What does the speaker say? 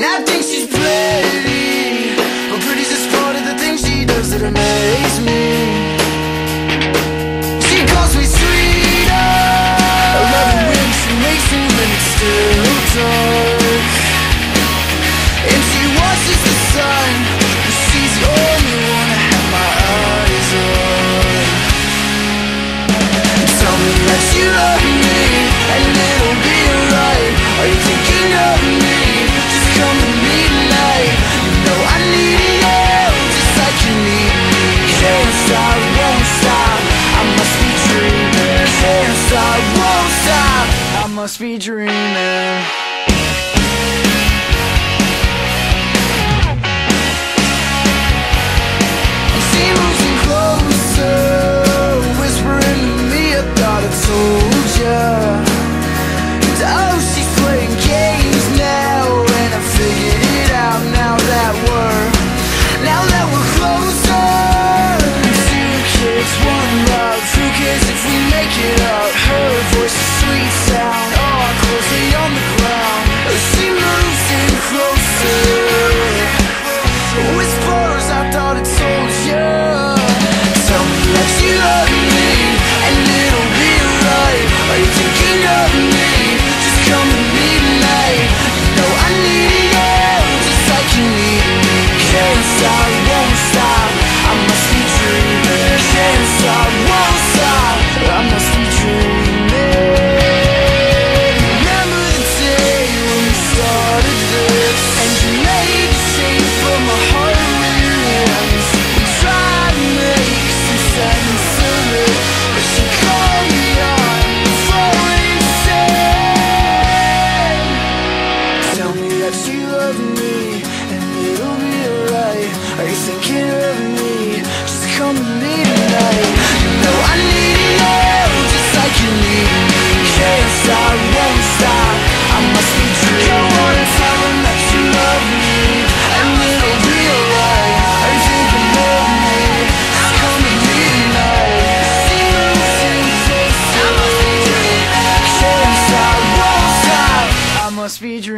I think she's pretty, but pretty's just part of the things she does that amaze me. She calls me sweeter, I love it when she makes me when it's still dark. And she watches the sun, but she's the only one I have my eyes on. Tell me that you love me, and it'll be alright. Are you thinking of me? Just come to me tonight. You know I need you, just like you need me. Can't stop, won't stop, I must be dreaming. Can't stop, won't stop, I must be dreaming. And she moves in closer, whispering to me, I thought I told ya. And oh, she's playing games now, and I figured it out now that we're closer. Two kids, one love, who cares if we make it up? Her voice is sweet sound, all our clothes lay on the ground. She moves in closer, whispers, I thought I told ya. Tell me that you love me, and it'll be alright. Are you thinking of me? Just come to me tonight. You know I need you, just like you need me. Can't stop, won't stop, I must be dreaming. Can't stop, won't stop, I must be dreaming. Remember the day when we started this, and you made the shape of my heart with your hands. We tried to make some sense of it, but she called me on before we said. Tell me that you love me, and it'll be alright. Are you thinking of me? Just come to me tonight. You know I need you, just like you need me. Can't stop, won't stop, I must be dreaming. Go on and tell them that you love me, and it'll be alright. Are you thinking of me? Just come to me tonight. She moves in closer, I must be dreaming. Can't stop, won't stop, I must be dreaming.